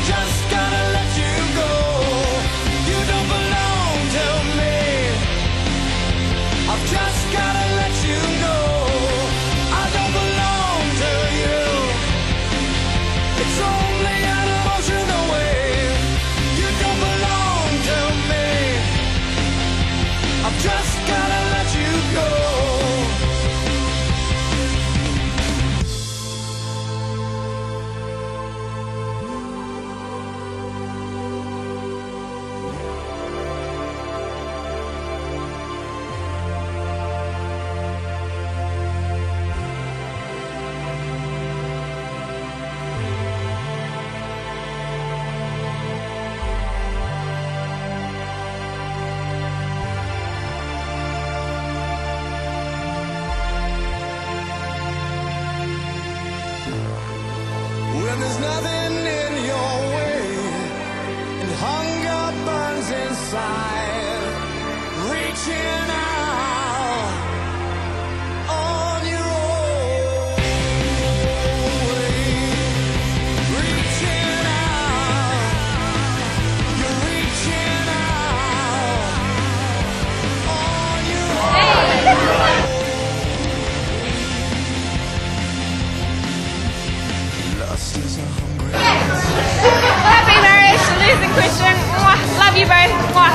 just gotta let you go. You don't belong to me. I've just gotta let you know I don't belong to you. It's only an emotional wave. You don't belong to me. I've just gotta let you go. When there's nothing in your way and hunger burns inside, reaching out on your own way, reaching out, you're reaching out on your own. Lust is a hungry. Happy marriage to Liz and Christian. Mwah. Love you both. Mwah.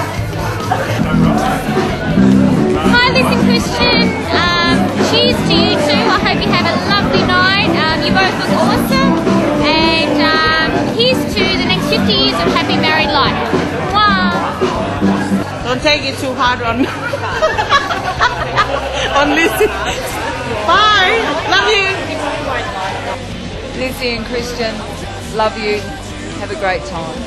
Hi Liz and Christian. Cheers to you two. I hope you have a lovely night. You both look awesome. And here's to the next 50 years of happy married life. Mwah. Don't take it too hard on on Lizzie. Bye. Love you. Lizzie and Christian, love you. Have a great time.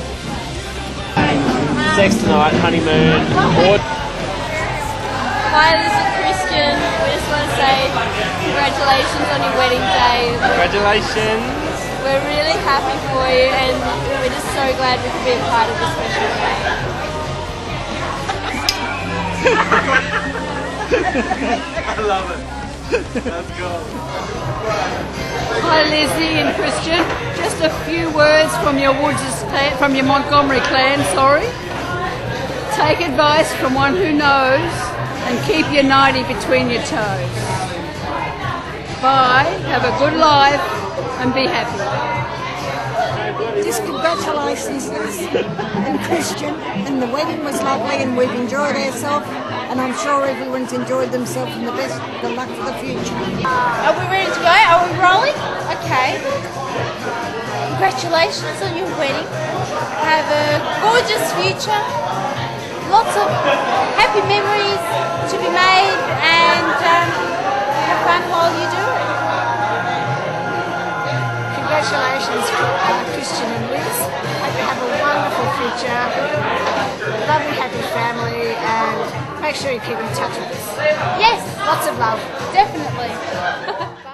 Sex tonight, honeymoon, or Hi Liz and Christian. We just want to say congratulations on your wedding day. congratulations. We're really happy for you and we're just so glad we could be a part of this special day. I love it. Let's go. Hi Lizzie and Christian. Just a few words from your Montgomery clan, sorry. Take advice from one who knows and keep your 90 between your toes. Bye, have a good life and be happy. Just congratulations, Liz and Christian, and the wedding was lovely and we've enjoyed ourselves, and I'm sure everyone's enjoyed themselves, and the best, the luck for the future. Are we ready to go? Are we rolling? Okay. Congratulations on your wedding. Have a gorgeous future. Lots of happy memories to be made and have fun while you do it. Congratulations, Christian and Liz. Hope you have a wonderful future, lovely, happy family, and make sure you keep in touch with us. Yes, Lots of love. definitely.